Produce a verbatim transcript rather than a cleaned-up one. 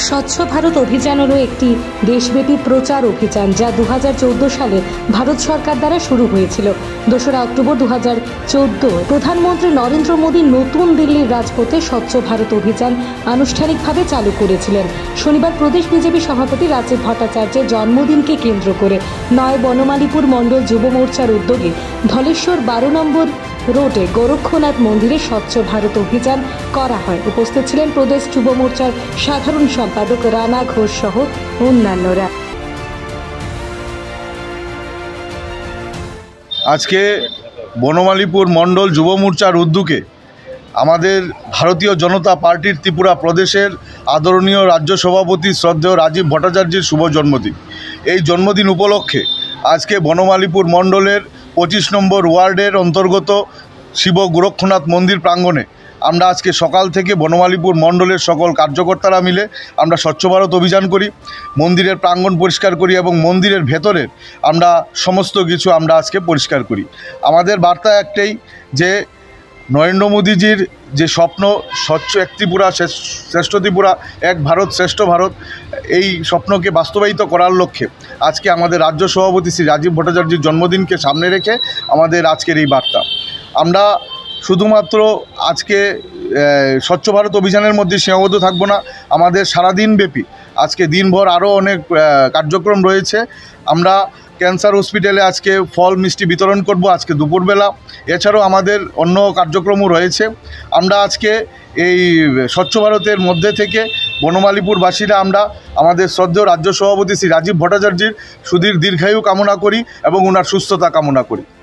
স্বচ্ছ ভারত অভিযান হলো একটি দেশব্যাপী প্রচার অভিযান যা দু হাজার চৌদ্দ সালে ভারত সরকার দ্বারা শুরু হয়েছিল। দোসরা অক্টোবর দু হাজার চৌদ্দ প্রধানমন্ত্রী নরেন্দ্র মোদী নতুন দিল্লির রাজপথে স্বচ্ছ ভারত অভিযান আনুষ্ঠানিকভাবে চালু করেছিলেন। শনিবার প্রদেশ বিজেপি সভাপতি রাজীব ভট্টাচার্যের জন্মদিনকে কেন্দ্র করে নয় বনমালীপুর মণ্ডল যুব মোর্চার উদ্যোগে ধলেশ্বর বারো নম্বর রোডে গোরক্ষনাথ মন্দিরে স্বচ্ছ ভারত অভিযান করা হয়। উপস্থিত ছিলেন প্রদেশ যুব মোর্চার সাধারণ সম্পাদক রানা ঘোষ সহ অন্যান্যরা। আজকে বনমালীপুর মণ্ডল যুব মোর্চার উদ্যোগে আমাদের ভারতীয় জনতা পার্টির ত্রিপুরা প্রদেশের আদরণীয় রাজ্য সভাপতি শ্রদ্ধেয় রাজীব ভট্টাচার্যের শুভ জন্মদিন। এই জন্মদিন উপলক্ষে আজকে বনমালীপুর মণ্ডলের পঁচিশ নম্বর ওয়ার্ডের অন্তর্গত শিব গোরক্ষনাথ মন্দির প্রাঙ্গণে আমরা আজকে সকাল থেকে বনমালীপুর মণ্ডলের সকল কার্যকর্তারা মিলে আমরা স্বচ্ছ ভারত অভিযান করি, মন্দিরের প্রাঙ্গণ পরিষ্কার করি এবং মন্দিরের ভেতরের আমরা সমস্ত কিছু আমরা আজকে পরিষ্কার করি। আমাদের বার্তা একটাই যে নরেন্দ্র মোদীজির যে স্বপ্ন স্বচ্ছ এক ত্রিপুরা শ্রেষ্ঠ ত্রিপুরা, এক ভারত শ্রেষ্ঠ ভারত, এই স্বপ্নকে বাস্তবায়িত করার লক্ষ্যে আজকে আমাদের রাজ্য সভাপতি শ্রী রাজীব ভট্টাচার্যের জন্মদিনকে সামনে রেখে আমাদের আজকের এই বার্তা। আমরা শুধুমাত্র আজকে স্বচ্ছ ভারত অভিযানের মধ্যে সীমাবদ্ধ থাকবো না, আমাদের সারাদিনব্যাপী আজকে দিনভর আরও অনেক কার্যক্রম রয়েছে। আমরা ক্যান্সার হসপিটালে আজকে ফল মিষ্টি বিতরণ করব আজকে দুপুরবেলা, এছাড়াও আমাদের অন্য কার্যক্রমও রয়েছে। আমরা আজকে এই স্বচ্ছ ভারতের মধ্যে থেকে বনমালীপুরবাসীরা আমরা আমাদের শ্রদ্ধেয় রাজ্য সভাপতি শ্রী রাজীব ভট্টাচার্যের সুদীর দীর্ঘায়ু কামনা করি এবং ওনার সুস্থতা কামনা করি।